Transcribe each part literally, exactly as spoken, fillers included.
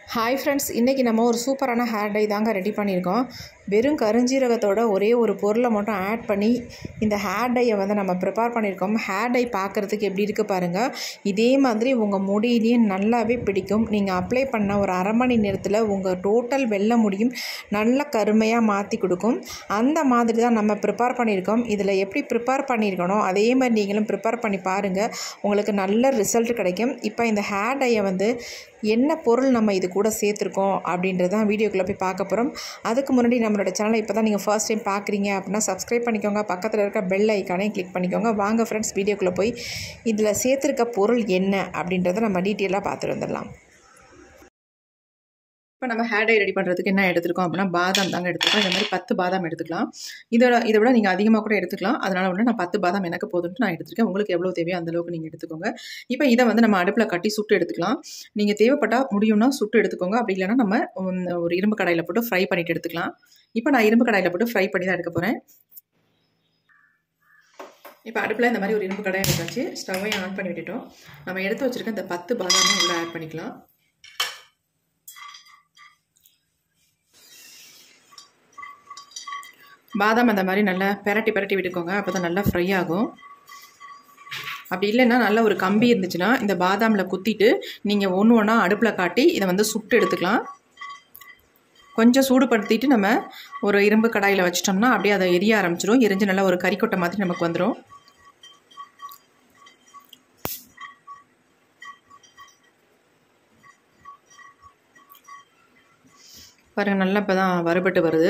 Hi friends, இன்றைக்கி நம்ம ஒரு சூப்பரான ஹேர் டை தாங்க ரெடி பண்ணியிருக்கோம். வெறும் கருஞ்சீரகத்தோட ஒரே ஒரு பொருளை மட்டும் ஆட் பண்ணி இந்த ஹேர் டையை வந்து நம்ம ப்ரிப்பேர் பண்ணியிருக்கோம். ஹேர் டை பார்க்குறதுக்கு எப்படி இருக்குது பாருங்கள். இதே மாதிரி உங்கள் முடியிலையும் நல்லாவே பிடிக்கும். நீங்கள் அப்ளை பண்ண ஒரு அரை மணி நேரத்தில் உங்கள் டோட்டல் வெள்ளை முடியும் நல்ல கருமையாக மாற்றி கொடுக்கும். அந்த மாதிரி தான் நம்ம ப்ரிப்பேர் பண்ணியிருக்கோம். இதில் எப்படி ப்ரிப்பேர் பண்ணியிருக்கணும் அதே மாதிரி நீங்களும் ப்ரிப்பேர் பண்ணி பாருங்கள், உங்களுக்கு நல்ல ரிசல்ட் கிடைக்கும். இப்போ இந்த ஹேர் டையை வந்து என்ன பொருள் நம்ம இது கூட சேர்த்துருக்கோம் அப்படின்றது தான் வீடியோக்குள்ளே போய் பார்க்க போகிறோம். அதுக்கு முன்னாடி நம்மளோட சேனலை இப்போ தான் நீங்கள் ஃபர்ஸ்ட் டைம் பார்க்குறீங்க அப்படின்னா சப்ஸ்கிரைப் பண்ணிக்கோங்க, பக்கத்தில் இருக்க பெல் ஐக்கானே கிளிக் பண்ணிக்கோங்க. வாங்க ஃப்ரெண்ட்ஸ், வீடியோக்குள்ளே போய் இதில் சேர்த்துருக்க பொருள் என்ன அப்படின்றத நம்ம டீட்டெயிலாக பார்த்துட்டு வந்துடலாம். இப்போ நம்ம ஹேர் டை ரெடி பண்ணுறதுக்கு என்ன எடுத்துருக்கோம் அப்படின்னா பாதாம் தாங்க எடுத்துருக்கோம். இந்த மாதிரி பத்து பாதாம் எடுத்துக்கலாம். இதோட இதை விட நீங்கள் அதிகமாக கூட எடுத்துக்கலாம். அதனால் வந்து நான் பத்து பாதாம் எனக்கு போதுன்ட்டு நான் எடுத்துருக்கேன். உங்களுக்கு எவ்வளோ தேவையோ அந்தளவுக்கு நீங்கள் எடுத்துக்கோங்க. இப்போ இதை வந்து நம்ம அடுப்பில் கட்டி சுட்டு எடுத்துக்கலாம். நீங்கள் தேவைப்பட்டால் முடியும்னா சுட்டு எடுத்துக்கோங்க. அப்படி இல்லைன்னா நம்ம ஒரு இரும்பு கடாயில் போட்டு ஃப்ரை பண்ணிவிட்டு எடுத்துக்கலாம். இப்போ நான் இரும்பு கடாயில் போட்டு ஃப்ரை பண்ணி தான் எடுக்க போகிறேன். இப்போ அடுப்பில் இந்த மாதிரி ஒரு இரும்பு கடாயை எடுத்தாச்சு. ஸ்டவ்வையும் ஆன் பண்ணி விட்டுட்டோம். நம்ம எடுத்து வச்சுருக்க இந்த பத்து பாதாமும் உள்ளே ஆட் பண்ணிக்கலாம். பாதாம் அந்த மாதிரி நல்லா பெரட்டி பெரட்டி விட்டுக்கோங்க, அப்போ தான் நல்லா ஃப்ரை ஆகும். அப்படி இல்லைன்னா நல்ல ஒரு கம்பி இருந்துச்சுன்னா இந்த பாதாமில் குத்திட்டு நீங்கள் ஒன்று ஒன்றா அடுப்பில் காட்டி இதை வந்து சுட்டு எடுத்துக்கலாம். கொஞ்சம் சூடுபடுத்திட்டு நம்ம ஒரு இரும்பு கடாயில் வச்சிட்டோம்னா அப்படியே அதை எரிய ஆரம்பிச்சிடும். எரிஞ்சு நல்லா ஒரு கறிக்கொட்டை மாதிரி நமக்கு வந்துடும். பாருங்கள், நல்லா இப்போ தான் வறுபட்டு வருது.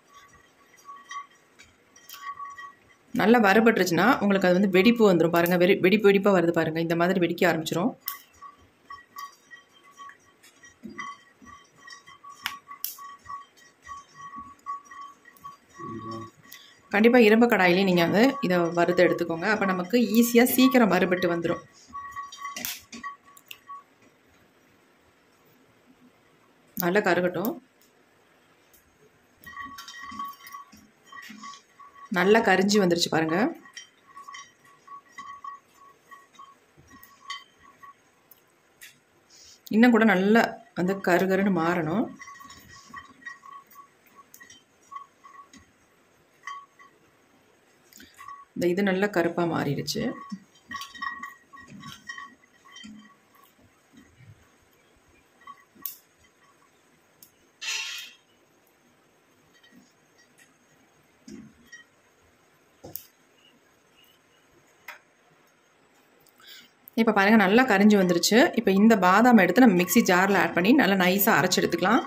நல்லா வறுபட்டுருச்சுன்னா உங்களுக்கு அது வந்து வெடிப்பு வந்துடும். பாருங்கள், வெடி வெடிப்பு வெடிப்பாக வருது பாருங்கள். இந்த மாதிரி வெடிக்க ஆரம்பிச்சிடும். கண்டிப்பாக இரும்பு கடாயிலே நீங்கள் வந்து இதை வறுத்து எடுத்துக்கோங்க. அப்போ நமக்கு ஈஸியாக சீக்கிரம் வறுபட்டு வந்துடும். நல்லா கருகட்டும். நல்லா கரிஞ்சி வந்துருச்சு பாருங்கள். இன்னும் கூட நல்லா வந்து கருகருன்னு மாறணும். இந்த இது நல்லா கருப்பாக மாறிடுச்சு. இப்போ பாருங்கள், நல்லா கரிஞ்சு வந்துருச்சு. இப்போ இந்த பாதாம் எடுத்து நம்ம மிக்ஸி ஜாரில் ஆட் பண்ணி நல்லா நைஸாக அரைச்சி எடுத்துக்கலாம்.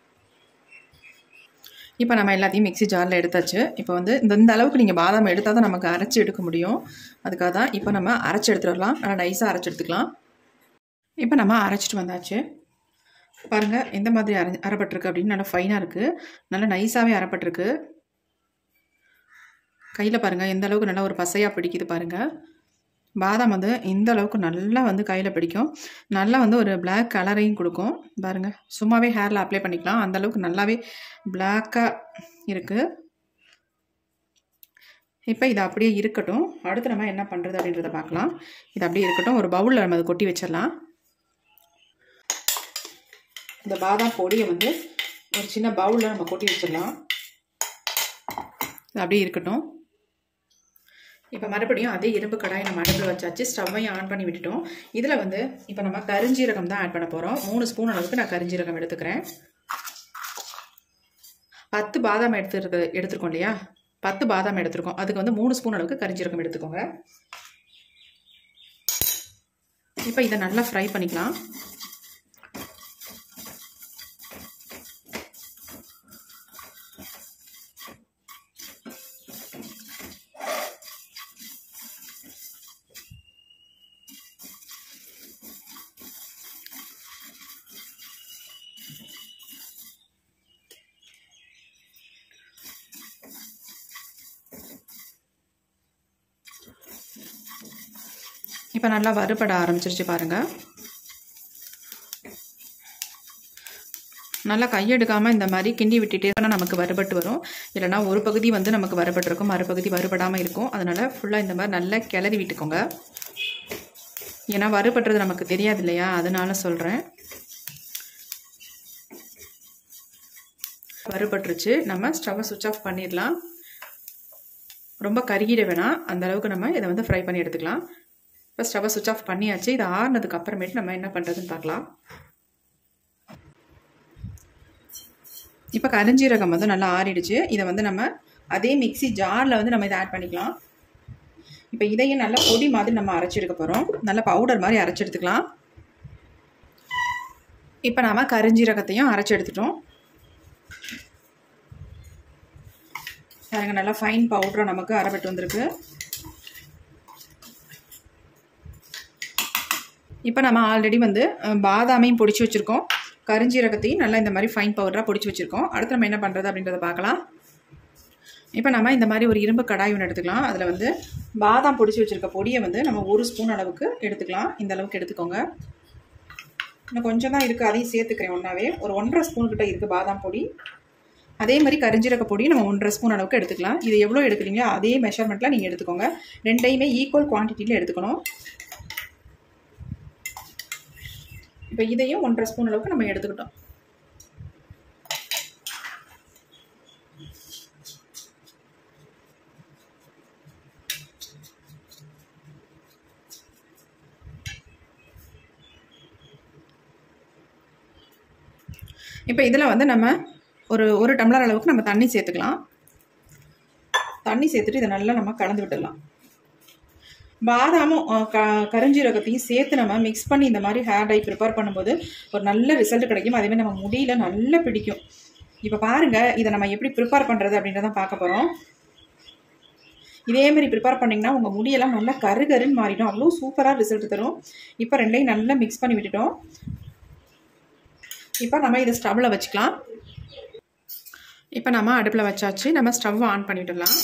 இப்போ நம்ம எல்லாத்தையும் மிக்ஸி ஜாரில் எடுத்தாச்சு. இப்போ வந்து இந்த இந்த அளவுக்கு நீங்கள் பாதாம் எடுத்தால் தான் நமக்கு அரைச்சி எடுக்க முடியும். அதுக்காக தான் இப்போ நம்ம அரைச்சி எடுத்துடலாம். நல்லா நைஸாக அரைச்சி எடுத்துக்கலாம். இப்போ நம்ம அரைச்சிட்டு வந்தாச்சு. பாருங்கள் எந்த மாதிரி அரை அரைப்பட்டிருக்கு அப்படின்னு நல்லா ஃபைனாக இருக்குது. நல்லா நைஸாகவே அரைப்பட்டிருக்கு. கையில் பாருங்கள் எந்த அளவுக்கு நல்லா ஒரு பசையாக பிடிக்குது பாருங்கள். பாதாம் வந்து இந்த அளவுக்கு நல்லா வந்து கையில் பிடிக்கும். நல்லா வந்து ஒரு பிளாக் கலரையும் கொடுக்கும். பாருங்கள், சும்மாவே ஹேரில் அப்ளை பண்ணிக்கலாம். அந்த அளவுக்கு நல்லாவே பிளாக்காக இருக்குது. இப்போ இது அப்படியே இருக்கட்டும். அடுத்து நம்ம என்ன பண்ணுறது அப்படின்றத பார்க்கலாம். இது அப்படியே இருக்கட்டும். ஒரு பவுலில் நம்ம அதை கொட்டி வச்சிடலாம். இந்த பாதாம் பொடியை வந்து ஒரு சின்ன பவுலில் நம்ம கொட்டி வச்சிடலாம். இது அப்படியே இருக்கட்டும். இப்போ மறுபடியும் அதே இரும்பு கடாயை நம்ம அடுப்பில் வச்சாச்சு. ஸ்டவ்வையும் ஆன் பண்ணி விட்டுட்டோம். இதில் வந்து இப்போ நம்ம கருஞ்சீரகம் தான் ஆட் பண்ண போகிறோம். மூணு ஸ்பூன் அளவுக்கு நான் கருஞ்சீரகம் எடுத்துக்கிறேன். பத்து பாதாம் எடுத்துருக்கு எடுத்துருக்கோம் இல்லையா, பத்து பாதாம் எடுத்துருக்கோம். அதுக்கு வந்து மூணு ஸ்பூன் அளவுக்கு கருஞ்சீரகம் எடுத்துக்கோங்க. இப்போ இதை நல்லா ஃப்ரை பண்ணிக்கலாம். இப்போ நல்லா வறுபட ஆரம்பிச்சிருச்சு பாருங்கள். நல்லா கையெடுக்காமல் இந்த மாதிரி கிண்டி விட்டுட்டே தான் நமக்கு வறுபட்டு வரும். இல்லைனா ஒரு பகுதி வந்து நமக்கு வறுபட்டுருக்கும், மறுபகுதி வறுபடாமல் இருக்கும். அதனால் ஃபுல்லாக இந்த மாதிரி நல்லா கிளறி விட்டுக்கோங்க. ஏன்னா வறுபடுறது நமக்கு தெரியாது இல்லையா, அதனால சொல்கிறேன். வறுபட்டுருச்சு. நம்ம ஸ்டவ்வை சுவிட்ச் ஆஃப் பண்ணிடலாம். ரொம்ப கருகிட வேணாம், அந்த அளவுக்கு நம்ம இதை வந்து ஃப்ரை பண்ணி எடுத்துக்கலாம். இப்போ ஸ்டவ்வை சுவிட்ச் ஆஃப் பண்ணியாச்சு. இது ஆறுனதுக்கு அப்புறமேட்டு நம்ம என்ன பண்ணுறதுன்னு பார்க்கலாம். இப்போ கருஞ்சீரகம் வந்து நல்லா ஆறிடுச்சு. இதை வந்து நம்ம அதே மிக்சி ஜாரில் வந்து நம்ம இதை ஆட் பண்ணிக்கலாம். இப்போ இதையும் நல்லா பொடி மாதிரி நம்ம அரைச்சி எடுக்க போகிறோம். நல்ல பவுடர் மாதிரி அரைச்சி எடுத்துக்கலாம். இப்போ நம்ம கருஞ்சீரகத்தையும் அரைச்சி எடுத்துட்டோம். பாருங்க, நல்லா ஃபைன் பவுடராக நமக்கு அரைப்பட்டு வந்திருக்கு. இப்போ நம்ம ஆல்ரெடி வந்து பாதாமையும் பொடிச்சு வச்சுருக்கோம், கருஞ்சீரகத்தையும் நல்லா இந்த மாதிரி ஃபைன் பவுடராக பொடிச்சு வச்சுருக்கோம். அடுத்து நம்ம என்ன பண்ணுறது அப்படின்றத பார்க்கலாம். இப்போ நம்ம இந்த மாதிரி ஒரு இரும்பு கடாய் ஒன்று எடுத்துக்கலாம். அதில் வந்து பாதாம் பொடிச்சு வச்சுருக்க பொடியை வந்து நம்ம ஒரு ஸ்பூன் அளவுக்கு எடுத்துக்கலாம். இந்த அளவுக்கு எடுத்துக்கோங்க. இன்னும் கொஞ்சம் தான் இருக்குது, அதையும் சேர்த்துக்கிறேன் ஒன்றாவே. ஒரு ஒன்றரை ஸ்பூன் கிட்ட இருக்குது பாதாம் பொடி. அதே மாதிரி கருஞ்சீரக பொடி நம்ம ஒன்றரை ஸ்பூன் அளவுக்கு எடுத்துக்கலாம். இது எவ்வளோ எடுக்கிறீங்களோ அதே மெஷர்மெண்ட்டில் நீங்கள் எடுத்துக்கோங்க. ரெண்டையுமே ஈக்குவல் குவான்டிட்டியில் எடுத்துக்கணும். இப்போ இதையும் ஒன்றரை ஸ்பூன் அளவுக்கு நம்ம எடுத்துக்கிட்டோம். இப்போ இதில் வந்து நம்ம ஒரு ஒரு டம்ளர் அளவுக்கு நம்ம தண்ணி சேர்த்துக்கலாம். தண்ணி சேர்த்துட்டு இதை நல்லா நம்ம கலந்து விட்டுடலாம். பாதாமும் க கருஞ்சீரகத்தையும் சேர்த்து நம்ம மிக்ஸ் பண்ணி இந்த மாதிரி ஹேர் டை ப்ரிப்பேர் பண்ணும்போது ஒரு நல்ல ரிசல்ட் கிடைக்கும். அதேமாதிரி நம்ம முடியல நல்லா பிடிக்கும். இப்போ பாருங்கள், இதை நம்ம எப்படி ப்ரிப்பேர் பண்ணுறது அப்படின்றதான் பார்க்க போகிறோம். இதேமாதிரி ப்ரிப்பேர் பண்ணிங்கன்னா உங்கள் முடியெல்லாம் நல்லா கருகருன்னு மாறிடும். அவ்வளோ சூப்பராக ரிசல்ட் தரும். இப்போ ரெண்டையும் நல்லா மிக்ஸ் பண்ணி விட்டுட்டோம். இப்போ நம்ம இதை ஸ்டவ்வில் வச்சுக்கலாம். இப்போ நம்ம அடுப்பில் வச்சாச்சு. நம்ம ஸ்டவ் ஆன் பண்ணிவிடலாம்.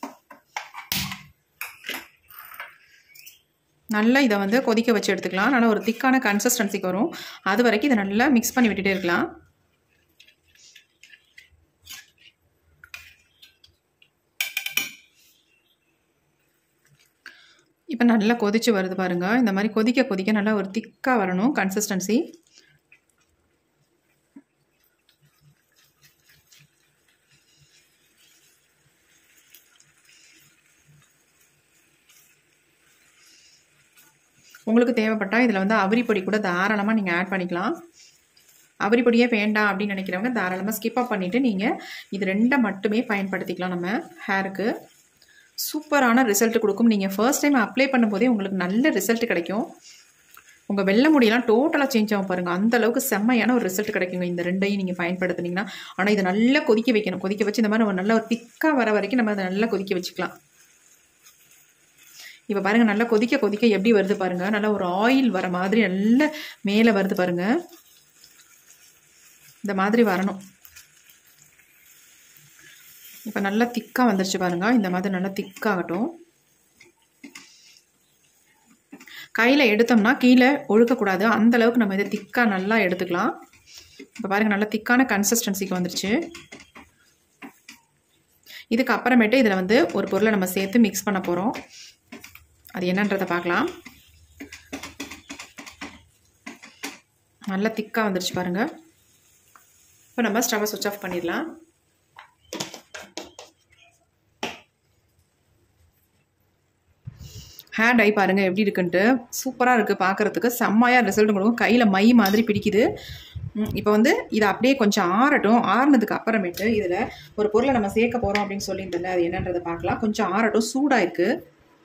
நல்லா இதை வந்து கொதிக்க வச்சு எடுத்துக்கலாம். நல்லா ஒரு திக்கான கன்சிஸ்டன்சிக்கு வரும். அது வரைக்கும் இதை நல்லா மிக்ஸ் பண்ணி விட்டுட்டே இருக்கலாம். இப்போ நல்லா கொதிச்சு வருது பாருங்கள். இந்த மாதிரி கொதிக்க கொதிக்க நல்லா ஒரு திக்காக வரணும் கன்சிஸ்டன்சி. உங்களுக்கு தேவைப்பட்டால் இதில் வந்து அவரி பொடி கூட தாராளமாக நீங்கள் ஆட் பண்ணிக்கலாம். அவரி பொடியே வேண்டாம் அப்படின்னு நினைக்கிறவங்க தாராளமாக ஸ்கிப் அப் பண்ணிவிட்டு நீங்கள் இது ரெண்டை மட்டுமே பயன்படுத்திக்கலாம். நம்ம ஹேருக்கு சூப்பரான ரிசல்ட் கொடுக்கும். நீங்கள் ஃபர்ஸ்ட் டைம் அப்ளை பண்ணும்போதே உங்களுக்கு நல்ல ரிசல்ட் கிடைக்கும். உங்கள் வெள்ளை முடியெல்லாம் டோட்டலாக சேஞ்ச் ஆகும் பாருங்கள். அந்தளவுக்கு செம்மையான ஒரு ரிசல்ட் கிடைக்குங்க இந்த ரெண்டையும் நீங்கள் பயன்படுத்தினீங்கன்னா. ஆனால் இதை நல்லா கொதிக்க வைக்கணும். கொதிக்க வச்சு இந்த மாதிரி நம்ம நல்லா ஒரு திக்காக வர வரைக்கும் நம்ம அதை நல்லா கொதிக்க வச்சுக்கலாம். இப்போ பாருங்கள், நல்லா கொதிக்க கொதிக்க எப்படி வருது பாருங்கள். நல்லா ஒரு ஆயில் வர மாதிரி நல்ல மேலே வருது பாருங்கள். இந்த மாதிரி வரணும். இப்போ நல்லா திக்காக வந்துருச்சு பாருங்கள். இந்த மாதிரி நல்லா திக்காகட்டும். கையில் எடுத்தோம்னா கீழே ஒழுக்கக்கூடாது. அந்தளவுக்கு நம்ம இதை திக்காக நல்லா எடுத்துக்கலாம். இப்போ பாருங்கள், நல்லா திக்கான கன்சிஸ்டன்சிக்கு வந்துருச்சு. இதுக்கு அப்புறமேட்டு இதில் வந்து ஒரு பொருளை நம்ம சேர்த்து மிக்ஸ் பண்ண போகிறோம். அது என்னன்றதை பார்க்கலாம். நல்லா திக்காக வந்துருச்சு பாருங்கள். இப்போ நம்ம ஸ்டவ்வை சுவிட்ச் ஆஃப் பண்ணிடலாம். ஹேர் டை பாருங்கள் எப்படி இருக்குன்ட்டு. சூப்பராக இருக்குது பார்க்குறதுக்கு. செம்மையாக ரிசல்ட் கொடுக்கும். கையில் மை மாதிரி பிடிக்குது. இப்போ வந்து இதை அப்படியே கொஞ்சம் ஆறட்டும். ஆறுனதுக்கு அப்புறமேட்டு இதில் ஒரு பொருளை நம்ம சேர்க்க போகிறோம் அப்படின்னு சொல்லியிருந்தேன். அது என்னன்றதை பார்க்கலாம். கொஞ்சம் ஆறட்டும். சூடாக இருக்குது.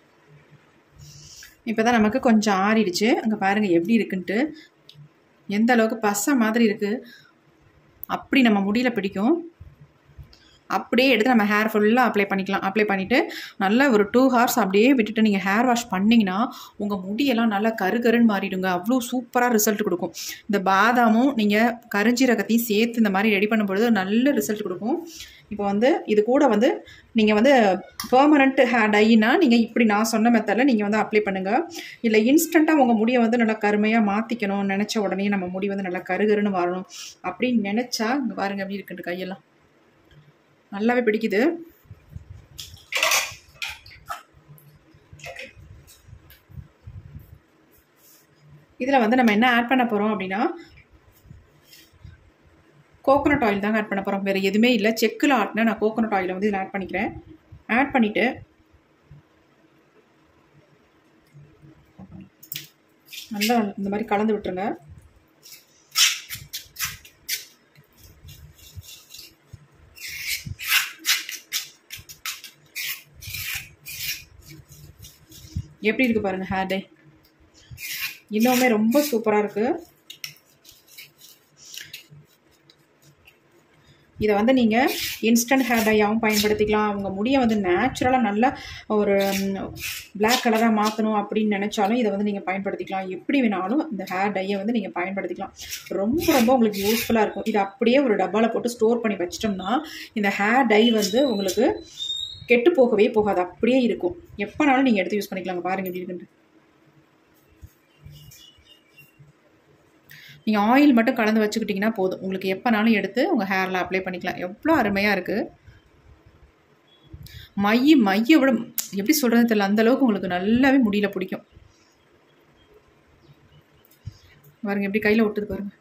இப்போ தான் நமக்கு கொஞ்சம் ஆறிடுச்சு. அங்கே பாருங்கள் எப்படி இருக்குன்ட்டு. எந்த அளவுக்கு பசை மாதிரி இருக்குது. அப்படி நம்ம முடியல பிடிக்கும். அப்படியே எடுத்து நம்ம ஹேர் ஃபுல்லாக அப்ளை பண்ணிக்கலாம். அப்ளை பண்ணிவிட்டு நல்லா ஒரு டூ ஹவர்ஸ் அப்படியே விட்டுட்டு நீங்கள் ஹேர் வாஷ் பண்ணிங்கன்னா உங்கள் முடியெல்லாம் நல்லா கருகருன்னு மாறிடுங்க. அவ்வளோ சூப்பராக ரிசல்ட் கொடுக்கும். இந்த பாதாமும் நீங்கள் கருஞ்சீரகத்தையும் சேர்த்து இந்த மாதிரி ரெடி பண்ணும்பொழுது நல்ல ரிசல்ட் கொடுக்கும். இப்போ வந்து இது கூட வந்து நீங்கள் வந்து பெர்மனண்ட் ஹேர் டைனா நீங்கள் இப்படி நான் சொன்ன மெத்தடில் நீங்கள் வந்து அப்ளை பண்ணுங்கள். இல்லை இன்ஸ்டண்ட்டாக உங்கள் முடியை வந்து நல்லா கருமையாக மாற்றிக்கணும் நினச்ச உடனே நம்ம முடி வந்து நல்லா கருகருன்னு வரணும் அப்படின்னு நினச்சா இங்கே பாருங்கள் எப்படி இருக்குன்ட்டு கையெல்லாம் நல்லாவே பிடிக்குது. இதில் வந்து நம்ம என்ன ஆட் பண்ண போகிறோம் அப்படின்னா கோகோனட் ஆயில் தாங்க ஆட் பண்ண போகிறோம், வேறு எதுவுமே இல்லை. செக்கில் ஆட்டினா நான் கோகோனட் ஆயிலை வந்து இதில் ஆட் பண்ணிக்கிறேன். ஆட் பண்ணிவிட்டு நல்லா இந்த மாதிரி கலந்து விட்டுருங்க. எப்படி இருக்குது பாருங்கள் ஹேர் டை, இன்னுமே ரொம்ப சூப்பராக இருக்குது. இதை வந்து நீங்கள் இன்ஸ்டன்ட் ஹேர் டையாகவும் பயன்படுத்திக்கலாம். உங்கள் முடியை வந்து நேச்சுரலாக நல்லா ஒரு பிளாக் கலராக மாற்றணும் அப்படின்னு நினச்சாலும் இதை வந்து நீங்கள் பயன்படுத்திக்கலாம். எப்படி வேணாலும் இந்த ஹேர் டையை வந்து நீங்கள் பயன்படுத்திக்கலாம். ரொம்ப ரொம்ப உங்களுக்கு யூஸ்ஃபுல்லாக இருக்கும். இது அப்படியே ஒரு டப்பாவில் போட்டு ஸ்டோர் பண்ணி வச்சிட்டோம்னா இந்த ஹேர் டை வந்து உங்களுக்கு கெட்டு போகவே போகாது, அப்படியே இருக்கும். எப்போனாலும் நீங்கள் எடுத்து யூஸ் பண்ணிக்கலாங்க. பாருங்கள் எப்படி இருக்குன்னு. நீங்கள் ஆயில் மட்டும் கலந்து வச்சுக்கிட்டிங்கன்னா போதும், உங்களுக்கு எப்போனாலும் எடுத்து உங்கள் ஹேரில் அப்ளை பண்ணிக்கலாம். எவ்வளோ அருமையாக இருக்குது. மைய மைய விட எப்படி சொல்கிறது தெரியல, அந்தளவுக்கு உங்களுக்கு நல்லாவே முடியல பிடிக்கும். பாருங்கள் எப்படி கையில் ஒட்டுது பாருங்கள்.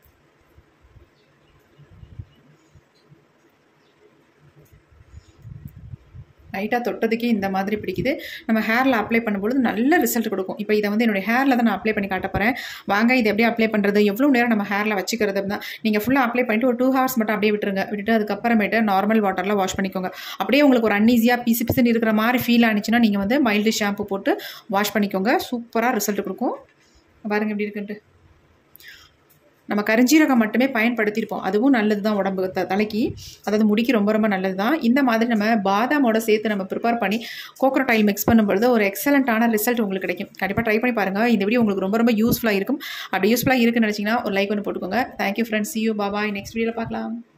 லைட்டாக தொட்டதுக்கே இந்த மாதிரி பிடிக்குது. நம்ம ஹேரில் அப்ளை பண்ணும்பொழுது நல்ல ரிசல்ட் கொடுக்கும். இப்போ இதை வந்து என்னுடைய ஹேரில் தான் நான் அப்ளை பண்ணி காட்ட போகிறேன். வாங்க இது எப்படி அப்ளை பண்ணுறது, எவ்வளோ நேரம் நம்ம ஹேரில் வச்சுக்கிறது தான். நீங்கள் ஃபுல்லாக அப்ளை பண்ணிட்டு ஒரு டூ ஹவர்ஸ் மட்டும் அப்படியே விட்டுருங்க. விட்டுட்டு அதுக்கப்புறமேட்டு நார்மல் வாட்டரில் வாஷ் பண்ணிக்கோங்க. அப்படியே உங்களுக்கு ஒரு அன்ஈஸியாக பிசு பிசுன்னு இருக்கிற மாதிரி ஃபீல் ஆனிச்சுன்னா நீங்கள் வந்து மைல்டு ஷாம்பு போட்டு வாஷ் பண்ணிக்கோங்க. சூப்பராக ரிசல்ட் கொடுக்கும். பாருங்கள் எப்படி இருக்குன்ட்டு. நம்ம கரிஞ்சீரகம் மட்டுமே பயன்படுத்தியிருப்போம், அதுவும் நல்லது தான் உடம்பு த தலைக்கு அதாவது முடிக்கு ரொம்ப ரொம்ப நல்லது தான். இந்த மாதிரி நம்ம பாதாமோட சேர்த்து நம்ம ப்ரிப்பேர் பண்ணி கோகோனட் ஆயில் மிக்ஸ் பண்ணும்பொழுது ஒரு எக்ஸலண்ட்டான ரிசல்ட் உங்களுக்கு கிடைக்கும். கண்டிப்பாக ட்ரை பண்ணி பாருங்கள். இந்த வீடியோ உங்களுக்கு ரொம்ப ரொம்ப யூஸ்ஃபுல்லாக இருக்கும். அப்படி யூஸ்ஃபுல்லாக இருக்குன்னு நினச்சிங்கன்னா ஒரு லைக் ஒன்று போட்டுக்கோங்க. Thank you friends, see you, bye. Next வீடியோவில் பார்க்கலாம்.